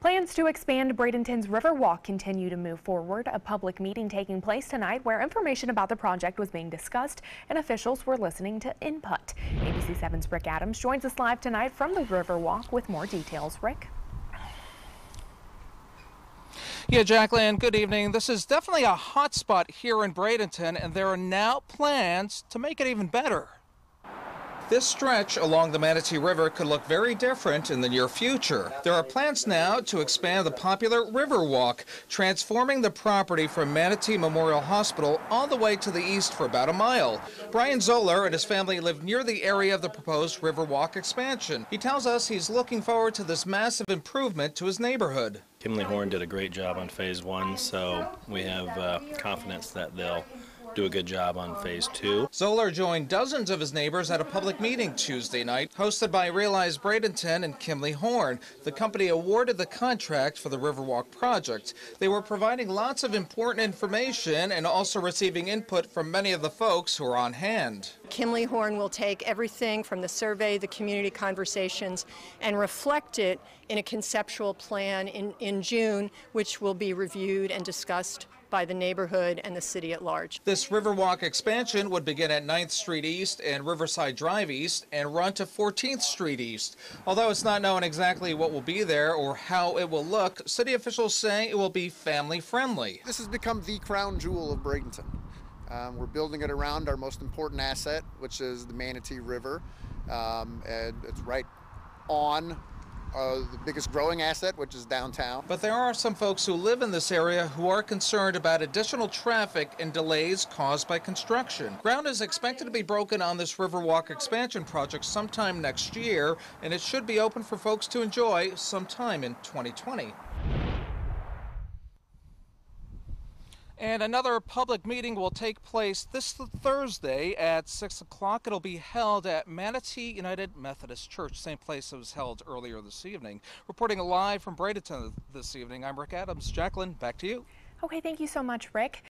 Plans to expand Bradenton's Riverwalk continue to move forward. A public meeting taking place tonight where information about the project was being discussed and officials were listening to input. ABC 7's Rick Adams joins us live tonight from the Riverwalk with more details. Rick? Yeah, Jacqueline, good evening. This is definitely a hot spot here in Bradenton, and there are now plans to make it even better. This stretch along the Manatee River could look very different in the near future. There are plans now to expand the popular Riverwalk, transforming the property from Manatee Memorial Hospital all the way to the east for about a mile. Brian Zoller and his family live near the area of the proposed Riverwalk expansion. He tells us he's looking forward to this massive improvement to his neighborhood. Kimley Horn did a great job on Phase 1, so we have confidence that they'll do a good job on Phase 2. Zoller joined dozens of his neighbors at a public meeting Tuesday night, hosted by Realize Bradenton and Kimley Horn. The company awarded the contract for the Riverwalk project. They were providing lots of important information and also receiving input from many of the folks who are on hand. Kimley Horn will take everything from the survey, the community conversations, and reflect it in a conceptual plan in June, which will be reviewed and discussed by the neighborhood and the city at large. This Riverwalk expansion would begin at 9th Street East and Riverside Drive East and run to 14th Street East. Although it's not known exactly what will be there or how it will look, city officials say it will be family friendly. This has become the crown jewel of Bradenton. We're building it around our most important asset, which is the Manatee River, and it's right on the biggest growing asset, which is downtown. But there are some folks who live in this area who are concerned about additional traffic and delays caused by construction. Ground is expected to be broken on this Riverwalk expansion project sometime next year, and it should be open for folks to enjoy sometime in 2020. And another public meeting will take place this Thursday at 6 o'clock. It'll be held at Manatee United Methodist Church, same place it was held earlier this evening. Reporting live from Bradenton this evening, I'm Rick Adams. Jacqueline, back to you. Okay, thank you so much, Rick.